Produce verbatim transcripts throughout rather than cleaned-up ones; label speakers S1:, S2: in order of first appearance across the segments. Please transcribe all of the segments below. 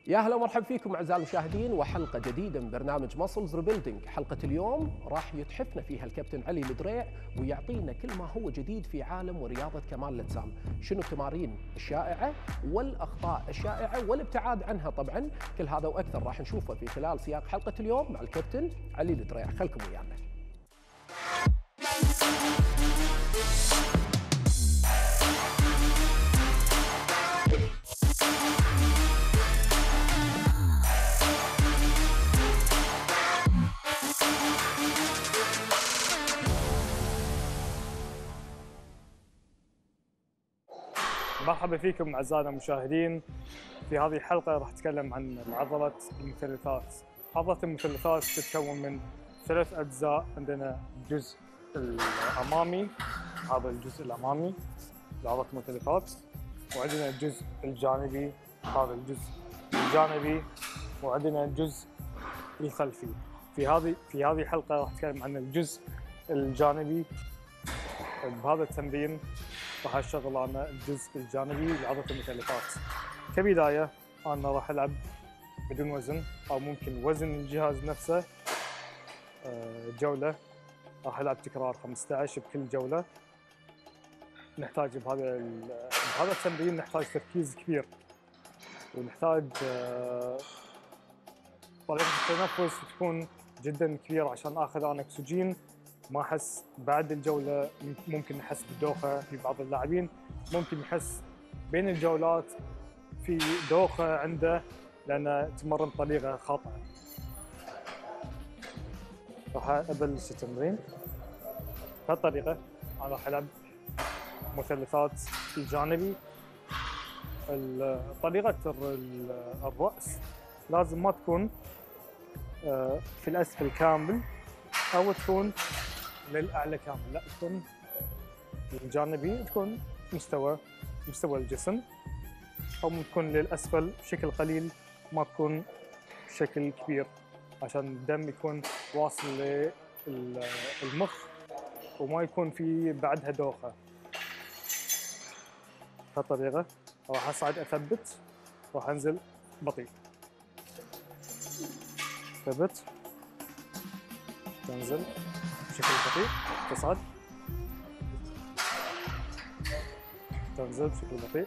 S1: يا هلا ومرحبا فيكم اعزائي المشاهدين وحلقه جديده من برنامج ماسلز ريبيلدينج. حلقه اليوم راح يتحفنا فيها الكابتن علي الدريع ويعطينا كل ما هو جديد في عالم ورياضه كمال الاجسام، شنو التمارين الشائعه والاخطاء الشائعه والابتعاد عنها طبعا، كل هذا واكثر راح نشوفه في خلال سياق حلقه اليوم مع الكابتن علي الدريع، خلكم ويانا.
S2: مرحبا فيكم اعزائنا المشاهدين. في هذه الحلقه راح اتكلم عن عضله المثلثات. عضله المثلثات تتكون من ثلاث اجزاء. عندنا الجزء الامامي، هذا الجزء الامامي لعضله المثلثات، وعندنا الجزء الجانبي، هذا الجزء الجانبي، وعندنا الجزء الخلفي. في هذه في هذه الحلقه راح اتكلم عن الجزء الجانبي. بهذا التمرين راح اشتغل انا الجزء الجانبي لعضله المثلثات. كبدايه انا راح العب بدون وزن او ممكن وزن الجهاز نفسه جوله. راح العب تكرار خمسة عشر بكل جوله. نحتاج بهذا بهذا التمرين نحتاج تركيز كبير، ونحتاج طريقه التنفس تكون جدا كبيره عشان اخذ انا اكسجين. ما احس بعد الجوله، ممكن نحس بالدوخه في بعض اللاعبين، ممكن يحس بين الجولات في دوخه عنده لانه تمرن بطريقه خاطئه. راح ابلش التمرين بهالطريقه. انا راح العب مثلثات الجانبي. طريقه الراس لازم ما تكون في الاسفل كامل او تكون للاعلى كامل، لا تكون الجانبي، تكون مستوى مستوى الجسم، او تكون للاسفل بشكل قليل، ما تكون بشكل كبير عشان الدم يكون واصل للمخ وما يكون في بعدها دوخه. بهالطريقه راح اصعد اثبت، راح انزل بطيء، ثبت، تنزل بشكل بطيء، تصعد، تنزل بشكل بطيء.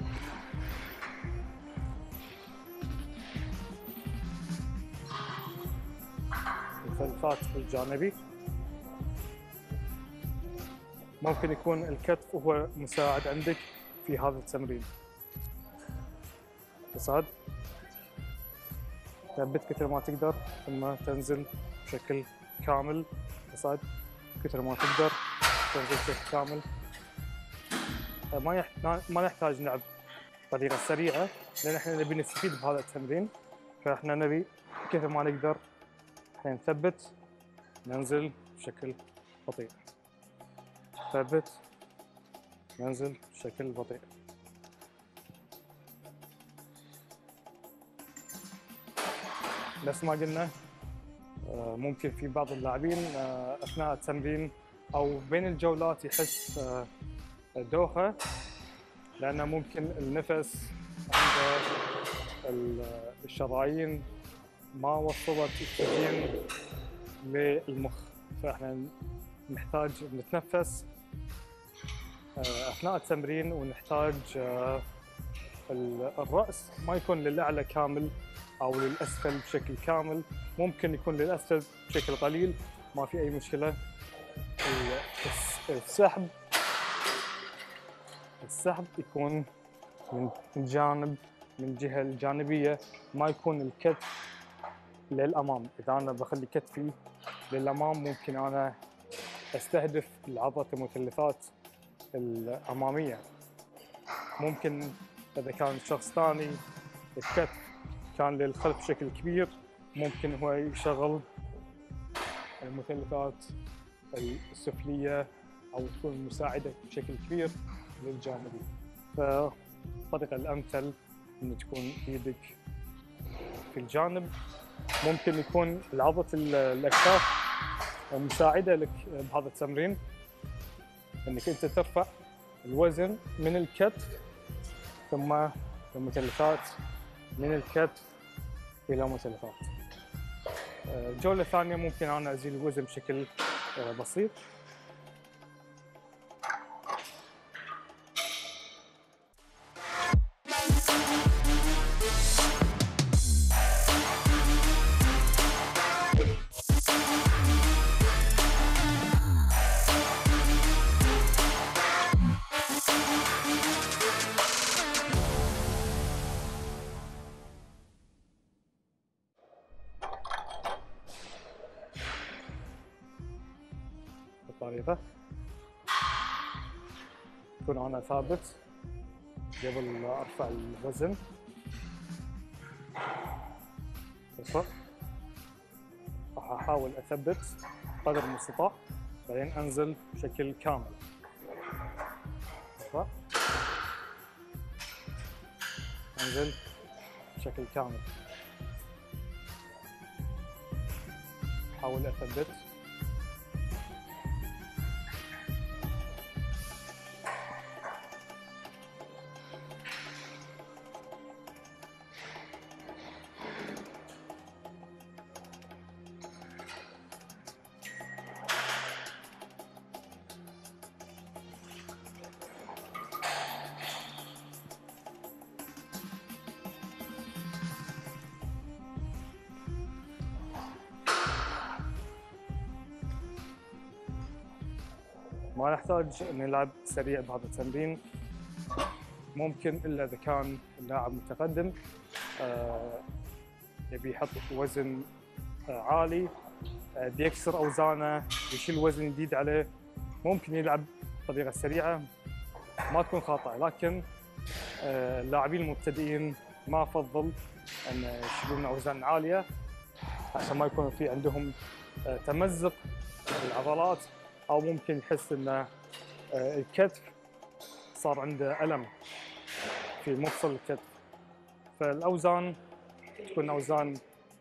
S2: المثلثات الجانبي ممكن يكون الكتف هو مساعد عندك في هذا التمرين. تصعد، ثبت كثر ما تقدر، ثم تنزل بشكل كامل. تصعد كثر ما تقدر، تنزل بشكل كامل. ما يحتاج ما نحتاج نلعب بطريقه سريعه لان احنا نبي نستفيد بهذا التمرين، فاحنا نبي كثر ما نقدر احنا نثبت، ننزل بشكل بطيء، ثبت، ننزل بشكل بطيء. نفس ما قلنا ممكن في بعض اللاعبين اثناء التمرين او بين الجولات يحس دوخه لانه ممكن النفس عند الشرايين ما وصلت اكسجين للمخ، فاحنا نحتاج نتنفس اثناء التمرين، ونحتاج الراس ما يكون للاعلى كامل او للاسفل بشكل كامل، ممكن يكون للاسفل بشكل قليل، ما في اي مشكله. السحب السحب يكون من الجانب، من الجهه الجانبيه، ما يكون الكتف للامام. اذا انا بخلي كتفي للامام ممكن انا استهدف عضله المثلثات الاماميه. ممكن اذا كان شخص ثاني الكتف كان للخلف بشكل كبير، ممكن هو يشغل المثلثات السفليه او تكون مساعده بشكل كبير للجانبي. فالطريقه الامثل ان تكون ايدك في الجانب. ممكن يكون عضله الاكتاف مساعده لك بهذا التمرين، انك انت ترفع الوزن من الكتف ثم المثلثات من الكتف إلى مثلثات. الجولة الثانية ممكن أنا أزيل الوزن بشكل بسيط. بالطريقة أكون أنا ثابت قبل لا أرفع الوزن. ارفع. راح أحاول أثبت قدر المستطاع، بعدين أنزل بشكل كامل. ارفع. أنزل بشكل كامل. أحاول أثبت. ما نحتاج نلعب سريع بهذا التمرين، ممكن الا اذا كان اللاعب متقدم آه يبي يحط وزن آه عالي، آه بيكسر اوزانه، يشيل وزن جديد عليه، ممكن يلعب بطريقه سريعه ما تكون خاطئه. لكن آه اللاعبين المبتدئين ما افضل ان يشيلون اوزان عاليه عشان ما يكون في عندهم آه تمزق بالعضلات، أو ممكن يحس إن الكتف صار عنده ألم في مفصل الكتف. فالأوزان تكون أوزان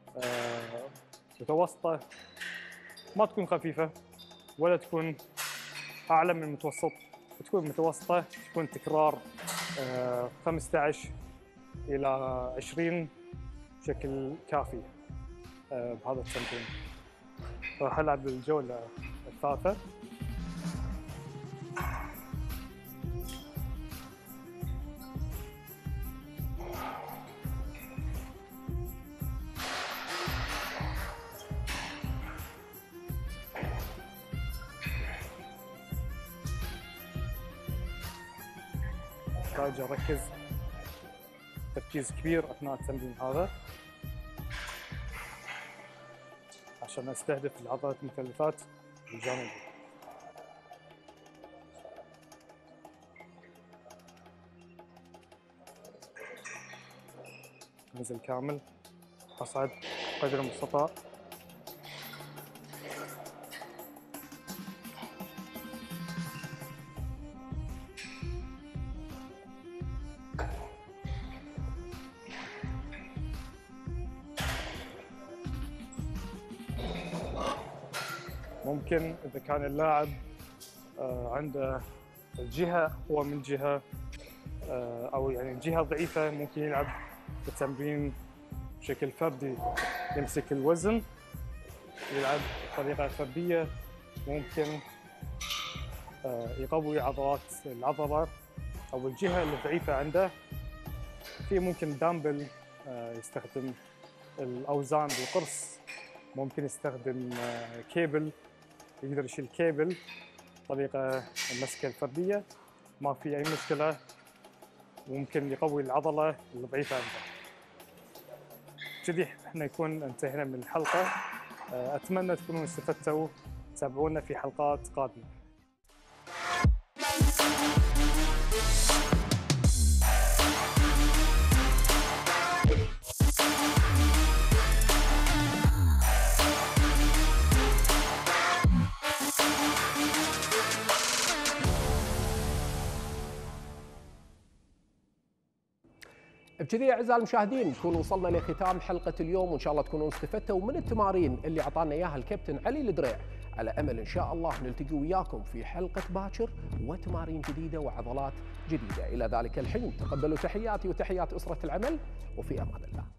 S2: متوسطة، ما تكون خفيفة ولا تكون أعلى من المتوسط، تكون متوسطة، تكون تكرار خمسة عشر إلى عشرين بشكل كافي بهذا التمرين. راح ألعب الجولة الثالثة. أحتاج أركز تركيز كبير أثناء التمرين هذا عشان أستهدف العضلات المثلثات الجانبية. أنزل كامل، أصعد قدر المستطاع. ممكن إذا كان اللاعب عنده الجهة أقوى من جهة أو يعني الجهة ضعيفة، ممكن يلعب التمرين بشكل فردي، يمسك الوزن يلعب بطريقة فردية، ممكن يقوي عضلات العضلة أو الجهة الضعيفة عنده. في ممكن دامبل يستخدم الأوزان بالقرص، ممكن يستخدم كيبل يقدر يشيل كيبل طريقة المسكة الفردية، ما في أي مشكلة، ممكن يقوي العضلة الضعيفة عنده. كذي احنا يكون انتهينا من الحلقة. أتمنى تكونوا استفدتوا، تابعونا في حلقات قادمة.
S1: بكذي اعزائي المشاهدين نكون وصلنا لختام حلقه اليوم، وان شاء الله تكونوا استفدتوا من التمارين اللي اعطانا اياها الكابتن علي الدريع. على امل ان شاء الله نلتقي وياكم في حلقه باكر وتمارين جديده وعضلات جديدة. إلى ذلك الحين تقبلوا تحياتي وتحيات أسرة العمل، وفي أمان الله.